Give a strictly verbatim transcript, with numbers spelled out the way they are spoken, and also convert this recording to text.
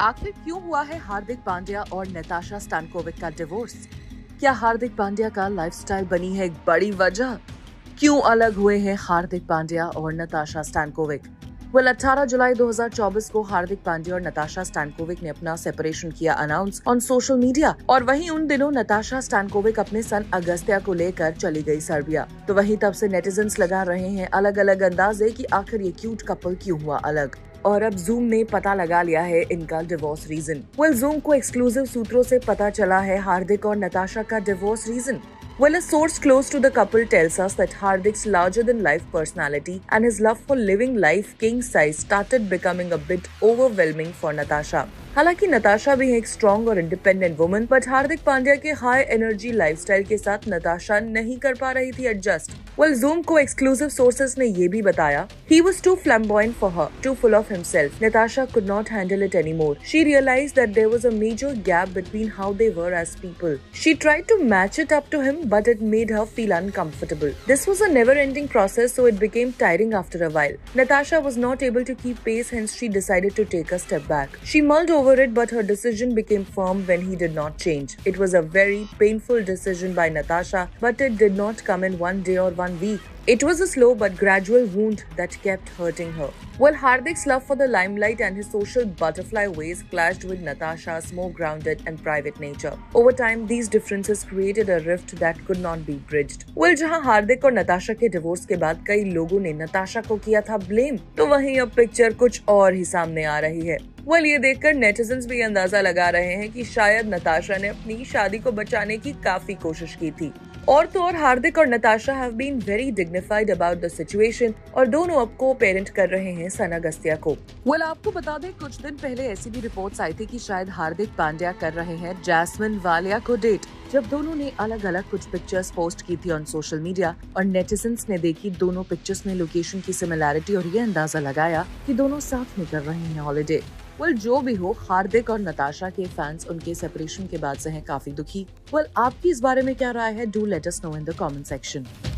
आखिर क्यों हुआ है हार्दिक पांड्या और नताशा स्टैनकोविक का डिवोर्स? क्या हार्दिक पांड्या का लाइफस्टाइल बनी है एक बड़ी वजह? क्यों अलग हुए हैं हार्दिक पांड्या और नताशा स्टैनकोविक? वेल अठारह जुलाई दो हज़ार चौबीस को हार्दिक पांड्या और नताशा स्टैनकोविक ने अपना सेपरेशन किया अनाउंस ऑन सोशल मीडिया। और वहीं उन दिनों नताशा स्टैनकोविक अपने सन अगस्त्या को लेकर चली गई सर्बिया। तो वहीं तब से नेटिजन्स लगा रहे हैं अलग अलग अंदाजे कि आखिर ये क्यूट कपल क्यों हुआ अलग। और अब जूम ने पता लगा लिया है इनका डिवोर्स रीजन। वेल जूम को एक्सक्लूसिव सूत्रों से पता चला है हार्दिक और नताशा का divorce reason. Well, a source close to the couple tells us that Hardik's larger-than-life personality and his love for living life king-size started becoming a bit overwhelming for Natasha. हालांकि नताशा भी है एक स्ट्रॉन्ग और independent woman, but Hardik Pandya के high energy lifestyle के साथ नताशा नहीं कर पा रही थी एडजस्ट। वेल जूम को एक्सक्लूसिव सोर्सेज ने ये भी बताया, he was too flamboyant for her, too full of himself. Natasha could not handle it anymore. She realized that there was a major gap between how they were as people. She tried to match it up to him, but it made her feel uncomfortable. This was a never-ending process, so it became tiring after a while. Natasha was not able to keep pace, hence she decided to take a step back. She mulled over it, but her decision became firm when he did not change. It was a very painful decision by Natasha, but it did not come in one day or one week. It was a slow but gradual wound that kept hurting her. Well, Hardik's love for the limelight and his social butterfly ways clashed with Natasha's more grounded and private nature. Over time, these differences created a rift that could not be bridged. Well, जहां हार्दिक और नताशा के divorce के बाद कई लोगों ने नताशा को किया था ब्लेम, तो वहीं अब पिक्चर कुछ और ही सामने आ रही है। वेल ये देखकर नेटिजन्स भी अंदाजा लगा रहे हैं कि शायद नताशा ने अपनी शादी को बचाने की काफी कोशिश की थी। और तो और हार्दिक और Natasha have been very dignified about the situation और दोनों अब को पेरेंट कर रहे हैं सन अगस्त्या को। वेल आपको बता दें, कुछ दिन पहले ऐसी भी रिपोर्ट्स आई थी कि शायद हार्दिक पांड्या कर रहे हैं जैस्मिन वालिया को डेट, जब दोनों ने अलग अलग कुछ पिक्चर्स पोस्ट की थी ऑन सोशल मीडिया और नेटिजन्स ने देखी दोनों पिक्चर्स में लोकेशन की सिमिलैरिटी और ये अंदाजा लगाया कि दोनों साथ में कर रहे हैं हॉलिडे। वेल well, जो भी हो, हार्दिक और नताशा के फैंस उनके सेपरेशन के बाद से हैं काफी दुखी। वेल well, आपकी इस बारे में क्या राय है? Do let us know in the comment section.